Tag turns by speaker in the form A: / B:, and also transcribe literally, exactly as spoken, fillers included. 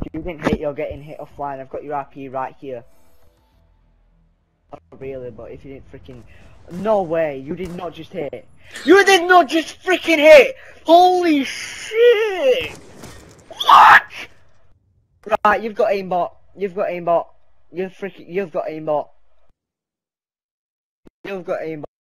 A: You didn't hit, you're getting hit offline. I've got your R P right here. Not really, but if you didn't freaking... No way, you did not just hit. You did not just freaking hit! Holy shit! What? Right, you've got aimbot. You've got aimbot. You've freaking... You've got aimbot. You've got aimbot.